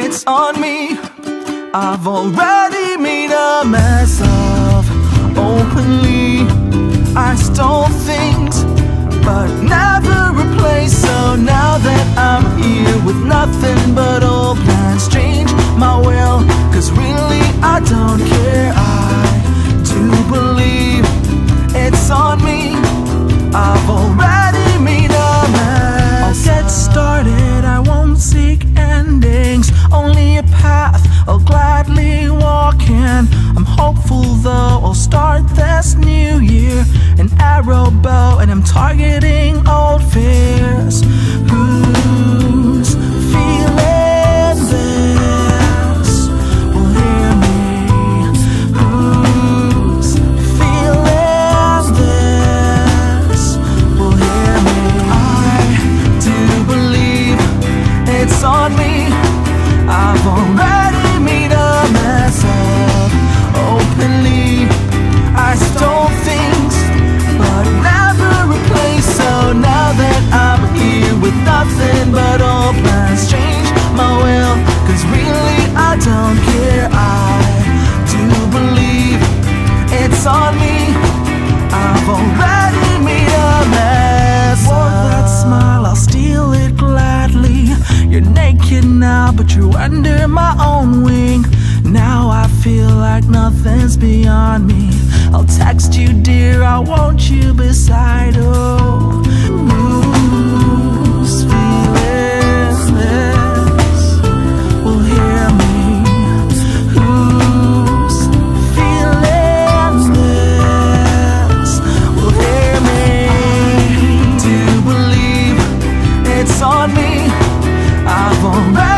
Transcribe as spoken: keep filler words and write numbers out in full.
it's on me. I've already made a mess of openly. I stole things but never replaced. So now that I'm here with nothing but old plans, change my will, cause really I don't care. I do believe it's on me. I've already made a mess. I'll get started, I won't seek endings, only a path I'll gladly walk in. I'm hopeful though, I'll start this new year an arrow bow, and I'm targeting old fears. Who's feeling this will hear me? Who's feeling this will hear me? I do believe it's on me. I've already made a mess of openly. I stole things but never replaced. So now that I'm here with nothing but old plans, change my will, cause really I don't care. I do believe it's on me. I've already made a mess. For that smile, I'll steal it gladly. You're naked now, but you're under my own wing. Now I feel like nothing's beyond me. I'll text you, dear, I want you beside. Oh, who's feeling this will hear me? Who's feeling this will hear me? Do believe it's on me. I've already